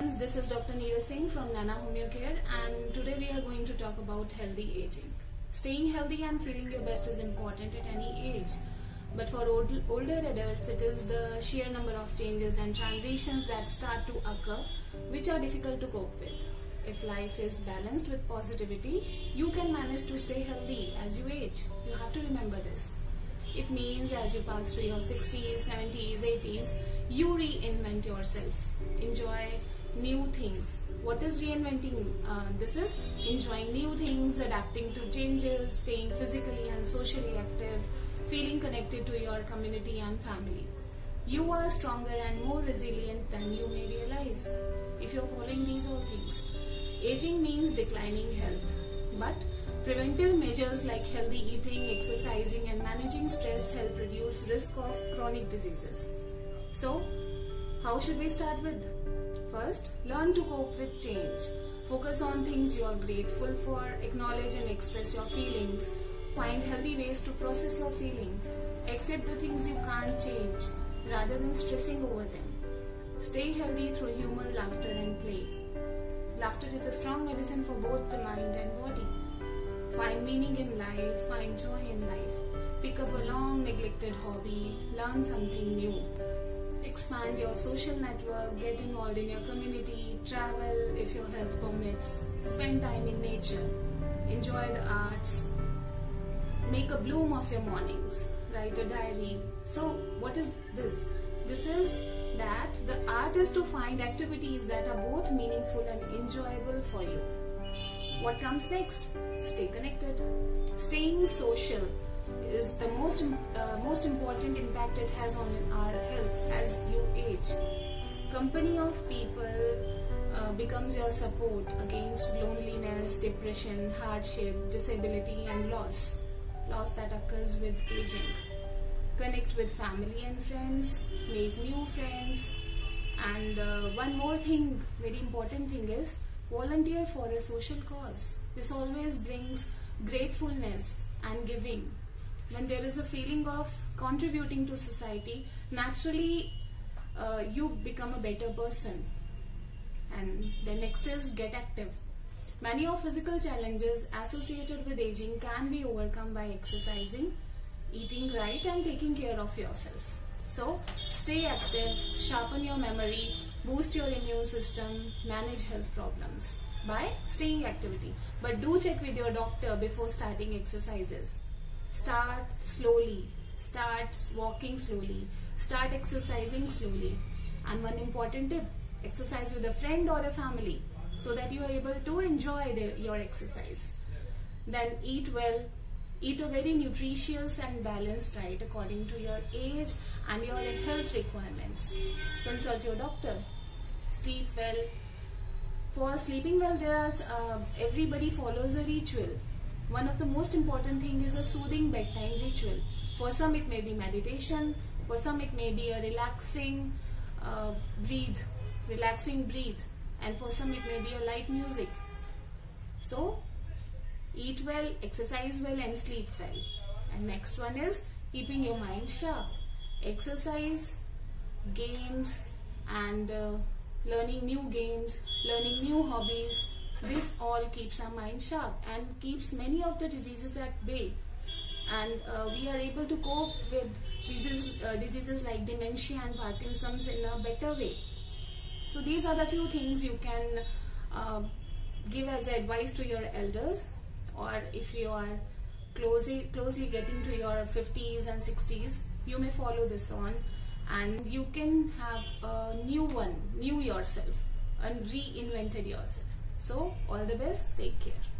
This is Dr. Neera Singh from Nana Homeopathy, and today we are going to talk about healthy aging. Staying healthy and feeling your best is important at any age. But for older adults, it is the sheer number of changes and transitions that start to occur which are difficult to cope with. If life is balanced with positivity, you can manage to stay healthy as you age. You have to remember this. It means as you pass through your 60s, 70s, 80s, you reinvent yourself. Enjoy new things. What is reinventing? This is enjoying new things, adapting to changes, staying physically and socially active, feeling connected to your community and family. You are stronger and more resilient than you may realize if you are following these all things. Aging means declining health, but preventive measures like healthy eating, exercising and managing stress help reduce risk of chronic diseases. So, how should we start with? First, learn to cope with change. Focus on things you are grateful for, acknowledge and express your feelings. Find healthy ways to process your feelings. Accept the things you can't change rather than stressing over them. Stay healthy through humor, laughter and play. Laughter is a strong medicine for both the mind and body. Find meaning in life, find joy in life. Pick up a long neglected hobby, learn something new. Expand your social network, get involved in your community, travel if your health permits, spend time in nature, enjoy the arts, make a bloom of your mornings, write a diary. So what is this? This is that the art is to find activities that are both meaningful and enjoyable for you. What comes next? Stay connected. Staying social is the most important impact it has on our health as you age. Company of people becomes your support against loneliness, depression, hardship, disability and loss that occurs with aging. Connect with family and friends, make new friends, and one more thing, very important thing is volunteer for a social cause. This always brings gratefulness and giving. When there is a feeling of contributing to society, naturally you become a better person. And the next is get active. Many of physical challenges associated with aging can be overcome by exercising, eating right and taking care of yourself. So stay active, sharpen your memory, boost your immune system, manage health problems by staying activity. But do check with your doctor before starting exercises. Start slowly, start walking slowly, start exercising slowly. And one important tip, exercise with a friend or a family so that you are able to enjoy your exercise. Then eat well, eat a very nutritious and balanced diet according to your age and your health requirements. Consult your doctor. Sleep well. For sleeping well, everybody follows a ritual. One of the most important things is a soothing bedtime ritual. For some it may be meditation, for some it may be a relaxing breathe, and for some it may be a light music. So eat well, exercise well and sleep well. And next one is keeping your mind sharp. Exercise, games and learning new games, learning new hobbies. This all keeps our mind sharp and keeps many of the diseases at bay. And we are able to cope with diseases like dementia and Parkinson's in a better way. So these are the few things you can give as advice to your elders, or if you are closely getting to your 50s and 60s, you may follow this on and you can have a new yourself and reinvented yourself. So all the best, take care.